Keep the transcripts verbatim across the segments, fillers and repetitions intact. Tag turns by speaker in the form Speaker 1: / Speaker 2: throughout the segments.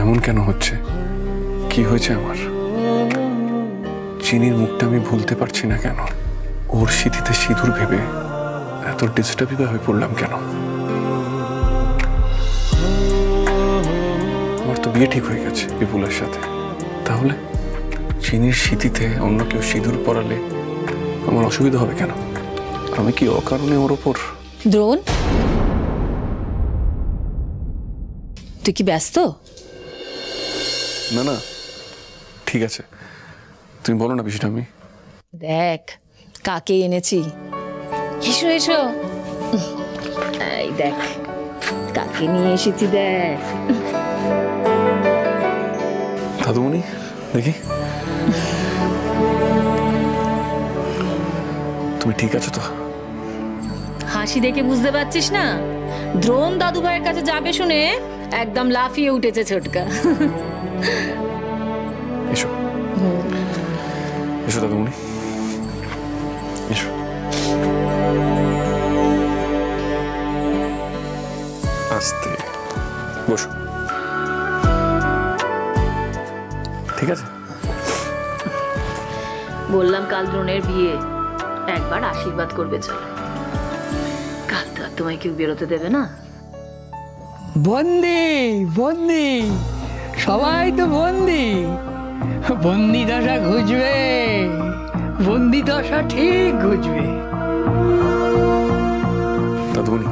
Speaker 1: এমন কেন হচ্ছে? কি হয়েছে আমার? চিনির মুখটা আমি ভুলতে পারছি না কেন? ওর স্মৃতিতে সিঁদুর ভেবে এত ডিস্টার্ব হয়ে পড়লাম কেন? আমার তো বিয়ে ঠিক হয়ে গেছে বিপুলের সাথে, তাহলে চিনির স্মৃতিতে অন্য কেউ সিঁদুর পরালে আমার অসুবিধা হবে কেন? আমি কি অকারণে ওর ওপর?
Speaker 2: দ্রোণ, তুই কি ব্যস্ত?
Speaker 1: না না, ঠিক আছে, তুমি বলো না বিষয়টা। আমি
Speaker 2: দেখ কাকে এনেছি। এসো এসো, এই দেখ কাকে নিয়ে এসেছি। দেখ
Speaker 1: দাদুমণি, দেখি তুমি ঠিক আছো তো?
Speaker 2: হাসি দেখে বুঝতে পারছিস না? দ্রোণ দাদু ভাইয়ের কাছে যাবে শুনে একদম লাফিয়ে উঠেছে ছোটকা।
Speaker 1: এসো এসো দাদুমণি, এসো। আস্তে বসো, ঠিক আছে?
Speaker 2: বললাম কাল দ্রোণের বিয়ে, একবার আশীর্বাদ করবে। চল, কাল তো আর তোমায় কেউ বেরোতে দেবে না।
Speaker 3: বন্দি বন্দি, সবাই তো বন্দি। বন্দি দশা ঘুচবে, বন্দি দশা ঠিক ঘুচবে।
Speaker 1: দাদুমণি,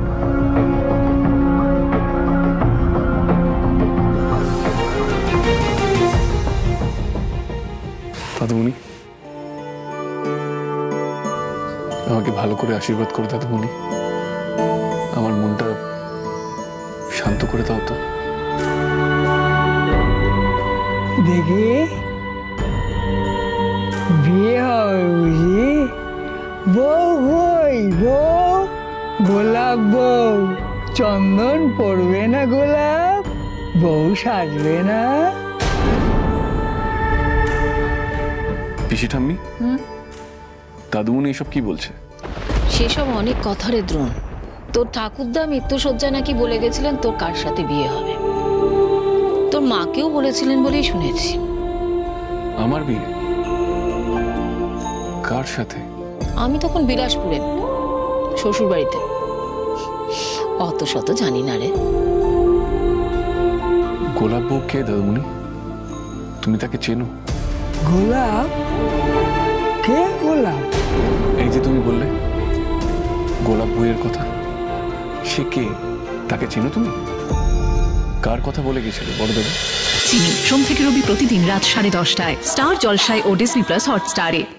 Speaker 1: দাদুমণি আমাকে ভালো করে আশীর্বাদ করো দাদুমণি, আমার মনটা শান্ত করে দাও তো।
Speaker 3: দেখি বিয়ে হবে বুঝি? বউ বই বউ, গোলাপ বউ, চন্দন পড়বে না গোলাপ, বউ সাজবে না।
Speaker 1: পিসি ঠাম্মি, দাদুমণি এসব কি বলছে?
Speaker 2: সেসব অনেক কথা রে দ্রোণ। তোর ঠাকুরদা মৃত্যুশয্যা নাকি বলে গেছিলেন তোর কার সাথে বিয়ে হবে। তোর মাকেও বলেছিলেন বলেই শুনেছি।
Speaker 1: আমার বিয়ে? কার সাথে?
Speaker 2: আমি তখন বিলাসপুরে শ্বশুর বাড়িতে, অত শত জানি না রে।
Speaker 1: গোলাপ বউ কে দাদুমণি? তুমি তাকে চেনো?
Speaker 3: গোলাপ? কে গোলাপ?
Speaker 1: এই যে তুমি বললে গোলাপ বইয়ের কথা, সে কে? তাকে চেনো তুমি? কার কথা বলে গেছিলে বড়দেব?
Speaker 4: চিনি সোম থেকে রবি প্রতিদিন রাত সাড়ে দশটায় স্টার জলসায় ও ডিজনি প্লাস হটস্টারে।